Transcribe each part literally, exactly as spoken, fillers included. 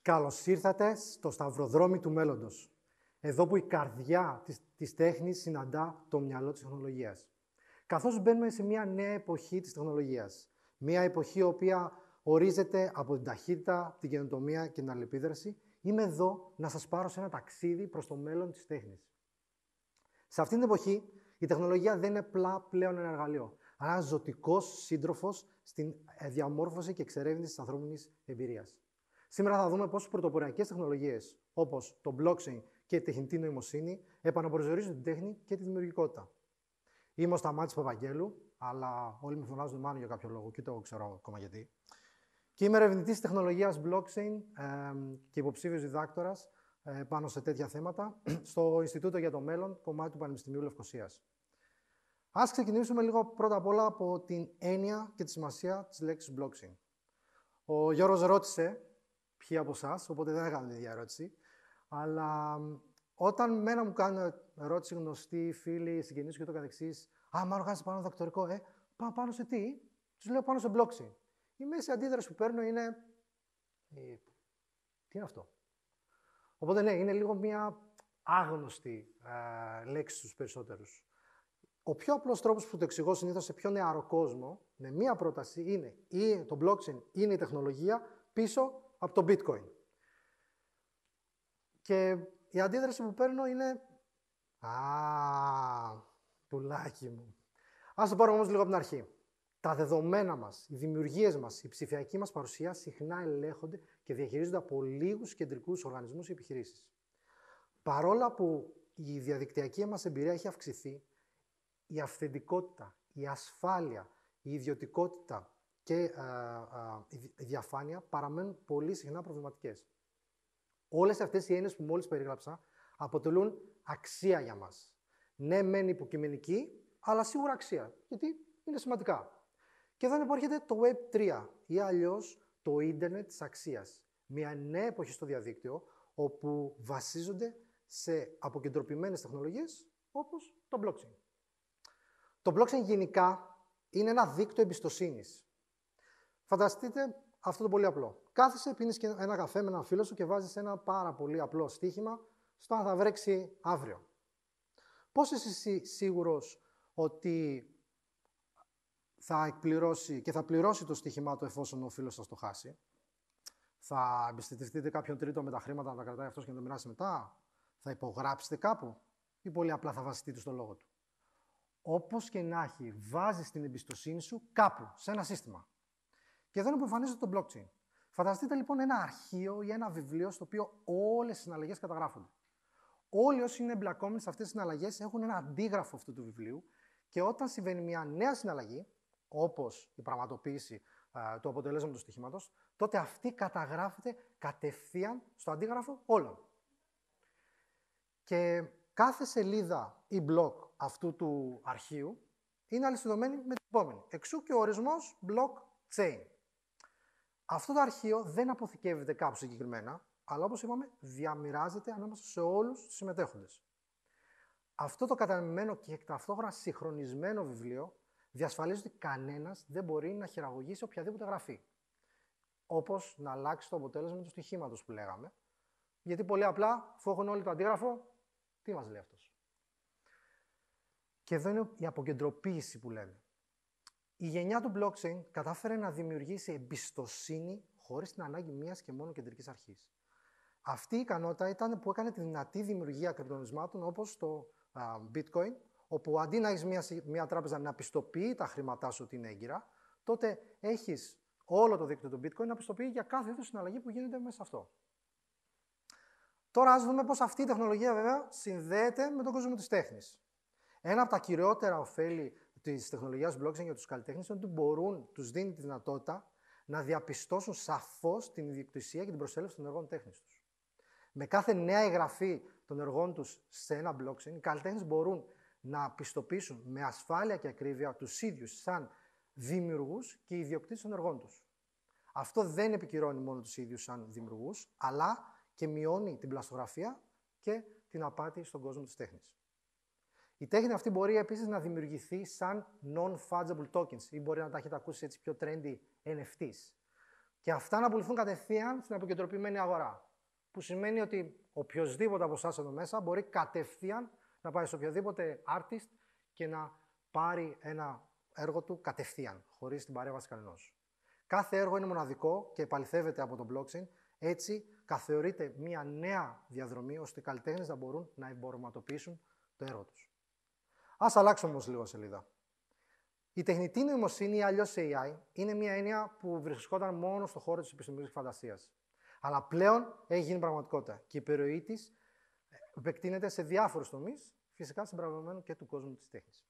Καλώς ήρθατε στο σταυροδρόμι του μέλλοντος. Εδώ που η καρδιά της, της τέχνης συναντά το μυαλό της τεχνολογίας. Καθώς μπαίνουμε σε μια νέα εποχή της τεχνολογίας. Μια εποχή η οποία ορίζεται από την ταχύτητα, την καινοτομία και την αλληλεπίδραση, είμαι εδώ να σας πάρω σε ένα ταξίδι προς το μέλλον της τέχνης. Σε αυτήν την εποχή, η τεχνολογία δεν είναι απλά πλέον ένα εργαλείο, αλλά ένας ζωτικός σύντροφος στην διαμόρφωση και εξερεύνηση της ανθρώπινης εμπειρίας. Σήμερα θα δούμε πώς πρωτοποριακές τεχνολογίες, όπως το blockchain και η τεχνητή νοημοσύνη, επαναπροσδιορίζουν την τέχνη και τη δημιουργικότητα. Είμαι ο Σταμάτης Παπαγγέλου, αλλά όλοι με φωνάζουν Μάνο για κάποιο λόγο και το ξέρω ακόμα γιατί. Και είμαι ερευνητής τεχνολογίας blockchain ε, και υποψήφιος διδάκτορας ε, πάνω σε τέτοια θέματα στο Ινστιτούτο για το Μέλλον, κομμάτι του Πανεπιστημίου Λευκωσίας. Ας ξεκινήσουμε λίγο πρώτα απ' όλα από την έννοια και τη σημασία της λέξης blockchain. Ο Γιώργος ρώτησε ποιοι από εσάς, οπότε δεν έκανα την ίδια ερώτηση, αλλά όταν μένα μου κάνουν ερώτηση γνωστοί, φίλοι, συγγενείς και το καθεξής, «Α, μάλλον κάνεις πάνω δακτορικό, ε, πάνω, πάνω σε τι?» Τους λέω πάνω σε blockchain. Η μέση αντίδραση που παίρνω είναι, ε, τι είναι αυτό? Οπότε ναι, είναι λίγο μια άγνωστη ε, λέξη στους περισσότερους. Ο πιο απλός τρόπος που το εξηγώ συνήθως σε πιο νεαρό κόσμο, με μία πρόταση, είναι ή το blockchain είναι η τεχνολογία πίσω από το bitcoin. Και η αντίδραση που παίρνω είναι «Α, πουλάκι μου». Ας το πάρουμε όμως λίγο από την αρχή. Τα δεδομένα μας, οι δημιουργίες μας, η ψηφιακή μας παρουσία συχνά ελέγχονται και διαχειρίζονται από λίγους κεντρικούς οργανισμούς ή επιχειρήσεις. Παρόλα που η διαδικτυακή μας εμπειρία έχει αυξηθεί, η αυθεντικότητα, η ασφάλεια, η ιδιωτικότητα και α, α, η διαφάνεια παραμένουν πολύ συχνά προβληματικές. Όλες αυτές οι έννοιες που μόλις περιγράψα αποτελούν αξία για μας. Ναι, μεν υποκειμενική, αλλά σίγουρα αξία, γιατί είναι σημαντικά. Και εδώ επάρχεται το Web τρία ή αλλιώς το ίντερνετ της αξίας. Μια νέα εποχή στο διαδίκτυο, όπου βασίζονται σε αποκεντρωπημένες τεχνολογίες, όπως το blockchain. Το blockchain γενικά είναι ένα δίκτυο εμπιστοσύνης. Φανταστείτε αυτό το πολύ απλό. Κάθεσαι, πίνεις ένα καφέ με έναν φίλο σου και βάζεις ένα πάρα πολύ απλό στοίχημα στο αν θα βρέξει αύριο. Πώς είσαι εσύ σίγουρος ότι θα εκπληρώσει και θα πληρώσει το στοίχημά του εφόσον ο φίλος σας το χάσει? Θα εμπιστευτείτε κάποιον τρίτο με τα χρήματα να τα κρατάει αυτός και να τα μοιράσει μετά? Θα υπογράψετε κάπου? Ή πολύ απλά θα βασιστείτε στο λόγο του? Όπως και να έχει, βάζεις την εμπιστοσύνη σου κάπου, σε ένα σύστημα. Και εδώ είναι που εμφανίζεται το blockchain. Φανταστείτε λοιπόν ένα αρχείο ή ένα βιβλίο στο οποίο όλες οι συναλλαγές καταγράφονται. Όλοι όσοι είναι εμπλακόμενοι σε αυτές τις συναλλαγές έχουν ένα αντίγραφο αυτού του βιβλίου και όταν συμβαίνει μια νέα συναλλαγή, όπως η πραγματοποίηση α, του αποτελέσματος του στοιχήματος, τότε αυτή καταγράφεται κατευθείαν στο αντίγραφο όλων. Και κάθε σελίδα ή μπλοκ αυτού του αρχείου είναι αλυσιδωμένη με την επόμενη. Εξού και ο ορισμός blockchain. Αυτό το αρχείο δεν αποθηκεύεται κάπου συγκεκριμένα, αλλά όπως είπαμε, διαμοιράζεται ανάμεσα σε όλους τους συμμετέχοντες. Αυτό το κατανεμημένο και ταυτόχρονα συγχρονισμένο βιβλίο διασφαλίζει ότι κανένας δεν μπορεί να χειραγωγήσει οποιαδήποτε γραφή. Όπως να αλλάξει το αποτέλεσμα του στοιχήματος που λέγαμε. Γιατί πολύ απλά, αφού έχουν όλοι το αντίγραφο, τι μας λέει αυτός? Και εδώ είναι η αποκεντροποίηση που λέμε. Η γενιά του blockchain κατάφερε να δημιουργήσει εμπιστοσύνη χωρίς την ανάγκη μίας και μόνο κεντρικής αρχής. Αυτή η ικανότητα ήταν που έκανε τη δυνατή δημιουργία κρυπτονομισμάτων όπως το α, bitcoin, όπου αντί να έχεις μια, μια τράπεζα να πιστοποιεί τα χρήματά σου ότι είναι έγκυρα, τότε έχεις όλο το δίκτυο του bitcoin να πιστοποιεί για κάθε είδους συναλλαγή που γίνεται μέσα σε αυτό. Τώρα ας δούμε πώς αυτή η τεχνολογία βέβαια συνδέεται με τον κόσμο της τέχνης. Ένα από τα κυριότερα ωφέλη της τεχνολογίας blockchain για τους καλλιτέχνες είναι ότι μπορούν, τους δίνει τη δυνατότητα να διαπιστώσουν σαφώς την ιδιοκτησία και την προσέλευση των εργών τέχνης τους. Με κάθε νέα εγγραφή των εργών τους σε ένα blockchain, οι καλλιτέχνες μπορούν να πιστοποιήσουν με ασφάλεια και ακρίβεια τους ίδιους σαν δημιουργούς και ιδιοκτήτες των εργών τους. Αυτό δεν επικυρώνει μόνο τους ίδιους σαν δημιουργούς, αλλά και μειώνει την πλαστογραφία και την απάτη στον κόσμο της τέχνης. Η τέχνη αυτή μπορεί επίσης να δημιουργηθεί σαν non-fungible tokens ή μπορεί να τα έχετε ακούσει έτσι πιο trendy εν εφ τις. Και και αυτά να πουληθούν κατευθείαν στην αποκεντρωποιημένη αγορά. Που σημαίνει ότι οποιοδήποτε από εσάς εδώ μέσα μπορεί κατευθείαν να πάει σε οποιοδήποτε artist και να πάρει ένα έργο του κατευθείαν, χωρίς την παρέμβαση κανενός. Κάθε έργο είναι μοναδικό και επαληθεύεται από το blockchain. Έτσι, καθεωρείται μια νέα διαδρομή ώστε οι καλλιτέχνες να μπορούν να εμπορευματοποιήσουν το έργο τους. Ας αλλάξουμε όμως λίγο σελίδα. Η τεχνητή νοημοσύνη ή αλλιώς έι άι είναι μια έννοια που βρισκόταν μόνο στον χώρο της επιστημονικής φαντασίας. Αλλά πλέον έχει γίνει πραγματικότητα και η επιρροή της επεκτείνεται σε διάφορους τομείς, φυσικά συμπεριλαμβανομένου και του κόσμου της τέχνης.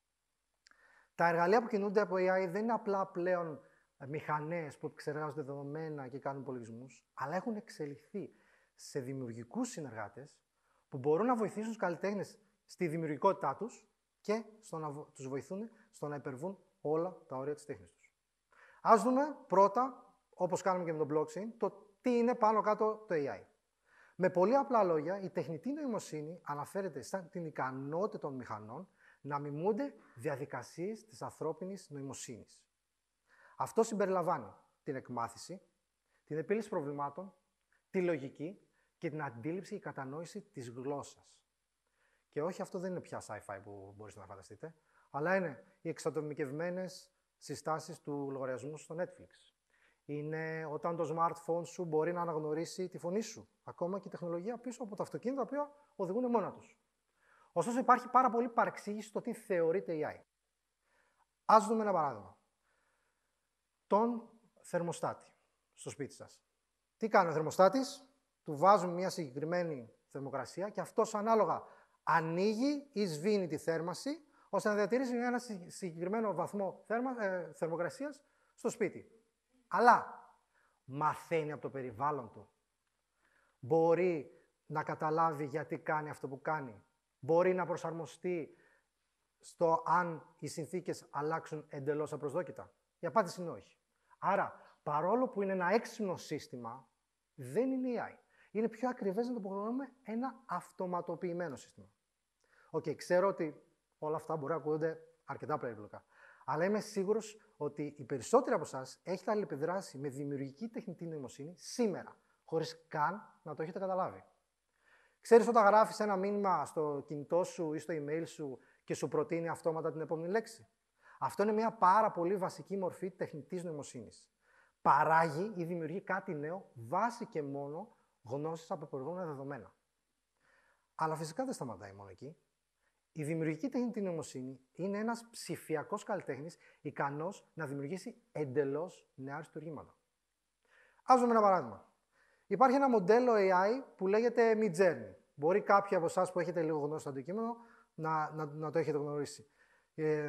Τα εργαλεία που κινούνται από έι άι δεν είναι απλά πλέον μηχανές που επεξεργάζονται δεδομένα και κάνουν υπολογισμούς, αλλά έχουν εξελιχθεί σε δημιουργικούς συνεργάτες που μπορούν να βοηθήσουν τους καλλιτέχνες στη δημιουργικότητά τους και στο να τους βοηθούν στο να υπερβούν όλα τα όρια της τέχνης τους. Ας δούμε πρώτα, όπως κάνουμε και με το blockchain, το τι είναι πάνω κάτω το έι άι. Με πολύ απλά λόγια, η τεχνητή νοημοσύνη αναφέρεται στην ικανότητα των μηχανών να μιμούνται διαδικασίες της ανθρώπινης νοημοσύνης. Αυτό συμπεριλαμβάνει την εκμάθηση, την επίλυση προβλημάτων, τη λογική και την αντίληψη και κατανόηση της γλώσσας. Και όχι, αυτό δεν είναι πια sci-fi που μπορείτε να φανταστείτε, αλλά είναι οι εξατομικευμένες συστάσεις του λογαριασμού στο Netflix. Είναι όταν το smartphone σου μπορεί να αναγνωρίσει τη φωνή σου. Ακόμα και η τεχνολογία πίσω από τα αυτοκίνητα, τα οποία οδηγούν μόνα τους. Ωστόσο, υπάρχει πάρα πολύ παρεξήγηση στο τι θεωρείται έι άι. Ας δούμε ένα παράδειγμα. Τον θερμοστάτη στο σπίτι σας. Τι κάνει ο θερμοστάτης? Του βάζουμε μια συγκεκριμένη θερμοκρασία και αυτός ανάλογα ανοίγει ή σβήνει τη θέρμαση, ώστε να διατηρήσει ένα συγκεκριμένο βαθμό θέρμα, ε, θερμοκρασίας στο σπίτι. Αλλά μαθαίνει από το περιβάλλον του. Μπορεί να καταλάβει γιατί κάνει αυτό που κάνει. Μπορεί να προσαρμοστεί στο αν οι συνθήκες αλλάξουν εντελώς απροσδόκητα. Η απάντηση είναι όχι. Άρα, παρόλο που είναι ένα έξυπνο σύστημα, δεν είναι έι άι. Είναι πιο ακριβές να το αποκαλούμε ένα αυτοματοποιημένο σύστημα. Οκ, okay, ξέρω ότι όλα αυτά μπορεί να ακούγονται αρκετά περίπλοκα. Αλλά είμαι σίγουρος ότι οι περισσότεροι από εσάς έχετε αλληλεπιδράσει με δημιουργική τεχνητή νοημοσύνη σήμερα, χωρίς καν να το έχετε καταλάβει. Ξέρεις όταν γράφεις ένα μήνυμα στο κινητό σου ή στο email σου και σου προτείνει αυτόματα την επόμενη λέξη? Αυτό είναι μια πάρα πολύ βασική μορφή τεχνητής νοημοσύνης. Παράγει ή δημιουργεί κάτι νέο βάσει και μόνο γνώσης από προηγούμενα δεδομένα. Αλλά φυσικά δεν σταματάει μόνο εκεί. Η δημιουργική τεχνητή νοημοσύνη είναι ένας ψηφιακός καλλιτέχνης ικανός να δημιουργήσει εντελώς νέα αριστουργήματα. Ας δούμε ένα παράδειγμα. Υπάρχει ένα μοντέλο έι άι που λέγεται Midjourney. Μπορεί κάποιοι από εσάς που έχετε λίγο γνώση στο αντικείμενο να, να, να το έχετε γνωρίσει. Ε,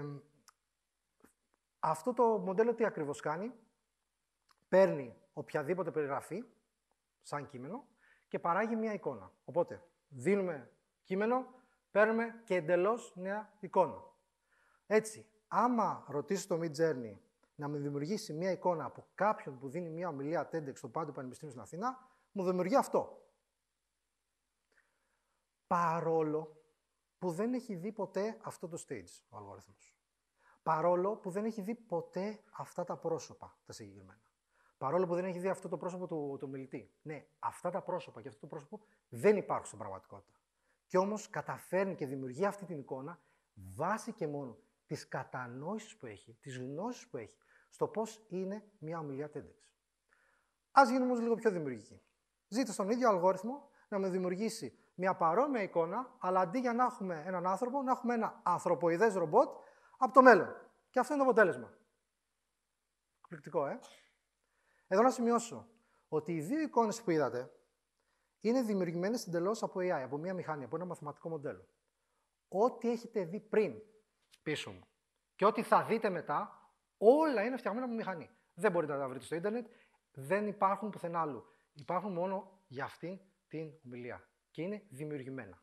αυτό το μοντέλο τι ακριβώς κάνει? Παίρνει οποιαδήποτε περιγραφή, σαν κείμενο, και παράγει μια εικόνα. Οπότε, δίνουμε κείμενο, παίρνουμε και εντελώς νέα εικόνα. Έτσι, άμα ρωτήσω το Midjourney να μου δημιουργήσει μια εικόνα από κάποιον που δίνει μια ομιλία TEDx στο Πάντιο Πανεπιστήμιο στην Αθήνα, μου δημιουργεί αυτό. Παρόλο που δεν έχει δει ποτέ αυτό το stage ο αλγόριθμος. Παρόλο που δεν έχει δει ποτέ αυτά τα πρόσωπα, τα συγκεκριμένα. Παρόλο που δεν έχει δει αυτό το πρόσωπο του, του μιλητή. Ναι, αυτά τα πρόσωπα και αυτό το πρόσωπο δεν υπάρχουν στην πραγματικότητα. Κι όμως καταφέρνει και δημιουργεί αυτή την εικόνα βάσει και μόνο της κατανόησης που έχει, της γνώσης που έχει, στο πώς είναι μια ομιλία TEDx. Ας γίνουμε όμως λίγο πιο δημιουργικοί. Ζείτε στον ίδιο αλγόριθμο να με δημιουργήσει μια παρόμοια εικόνα, αλλά αντί για να έχουμε έναν άνθρωπο, να έχουμε ένα ανθρωποειδές ρομπότ από το μέλλον. Και αυτό είναι το αποτέλεσμα. Εκπληκτικό, ε! Εδώ να σημειώσω ότι οι δύο εικόνες που είδατε είναι δημιουργημένες εντελώς από έι άι, από μια μηχανή, από ένα μαθηματικό μοντέλο. Ό,τι έχετε δει πριν πίσω μου και ό,τι θα δείτε μετά, όλα είναι φτιαγμένα από μηχανή. Δεν μπορείτε να τα βρείτε στο ίντερνετ, δεν υπάρχουν πουθενά άλλου. Υπάρχουν μόνο για αυτήν την ομιλία και είναι δημιουργημένα.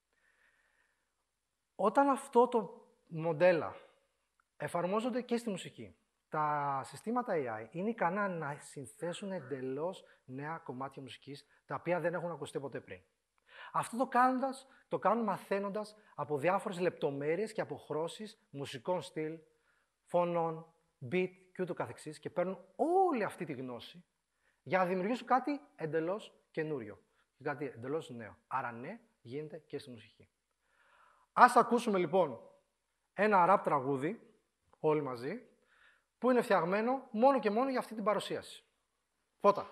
Όταν αυτό το μοντέλα εφαρμόζονται και στη μουσική, τα συστήματα έι άι είναι ικανά να συνθέσουν εντελώς νέα κομμάτια μουσικής, τα οποία δεν έχουν ακουστεί ποτέ πριν. Αυτό το, κάνοντας, το κάνουν μαθαίνοντας από διάφορες λεπτομέρειες και αποχρώσεις μουσικών στυλ, φωνών, beat και ούτω καθεξής και παίρνουν όλη αυτή τη γνώση για να δημιουργήσουν κάτι εντελώς καινούριο και κάτι εντελώς νέο. Άρα ναι, γίνεται και στη μουσική. Ας ακούσουμε λοιπόν ένα ραπ τραγούδι, όλοι μαζί, που είναι φτιαγμένο μόνο και μόνο για αυτή την παρουσίαση. Φώτα.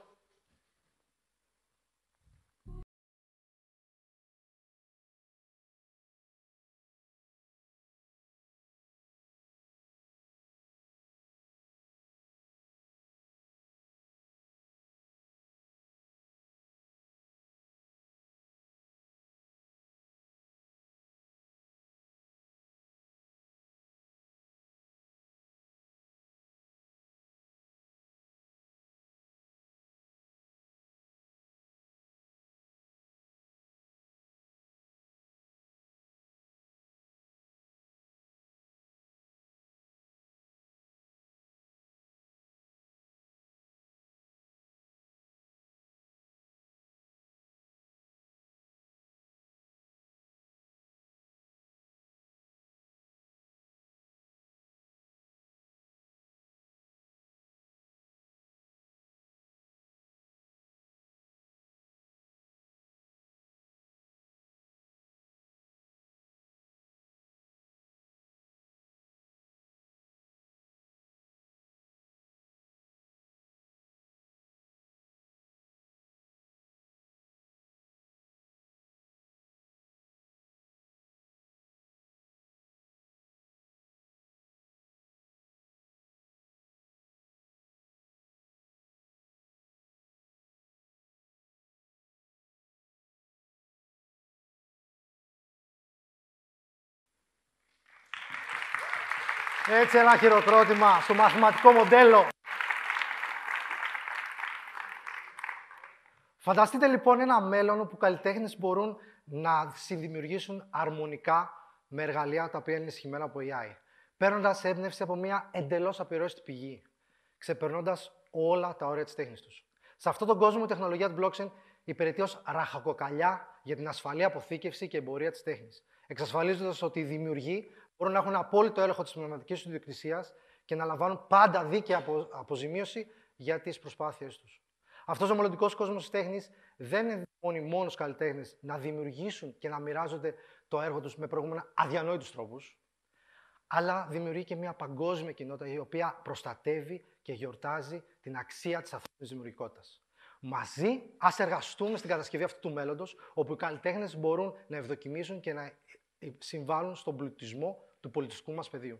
Έτσι ένα χειροκρότημα στο μαθηματικό μοντέλο. Φανταστείτε λοιπόν ένα μέλλον όπου καλλιτέχνες μπορούν να συνδημιουργήσουν αρμονικά με εργαλεία τα οποία είναι ενισχυμένα από έι άι, παίρνοντας έμπνευση από μια εντελώς απειροέστη πηγή, ξεπερνώντας όλα τα όρια της τέχνης τους. Σε αυτόν τον κόσμο η τεχνολογία του blockchain υπηρετεί ως ραχοκοκαλιά για την ασφαλή αποθήκευση και εμπορία της τέχνης, εξασφαλίζοντας ότι οι δημιουργοί μπορούν να έχουν απόλυτο έλεγχο της πνευματικής τους ιδιοκτησίας και να λαμβάνουν πάντα δίκαια απο... αποζημίωση για τις προσπάθειές τους. Αυτός ο μελλοντικός κόσμος της τέχνης δεν ενδυναμώνει μόνο τους καλλιτέχνες να δημιουργήσουν και να μοιράζονται το έργο τους με προηγούμενα αδιανόητους τρόπους, αλλά δημιουργεί και μια παγκόσμια κοινότητα η οποία προστατεύει και γιορτάζει την αξία της ανθρώπινης δημιουργικότητας. Μαζί, ας εργαστούμε στην κατασκευή αυτού του μέλλοντος, όπου οι καλλιτέχνες μπορούν να ευδοκιμήσουν και να συμβάλλουν στον πλουτισμό του πολιτιστικού μας πεδίου.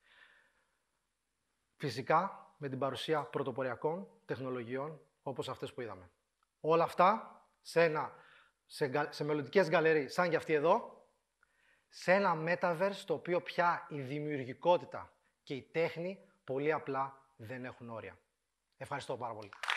Φυσικά, με την παρουσία πρωτοποριακών τεχνολογιών, όπως αυτές που είδαμε. Όλα αυτά σε, ένα, σε, σε μελλοντικές γκαλερί, σαν και αυτή εδώ, σε ένα metaverse, στο οποίο πια η δημιουργικότητα και η τέχνη πολύ απλά δεν έχουν όρια. Ευχαριστώ πάρα πολύ.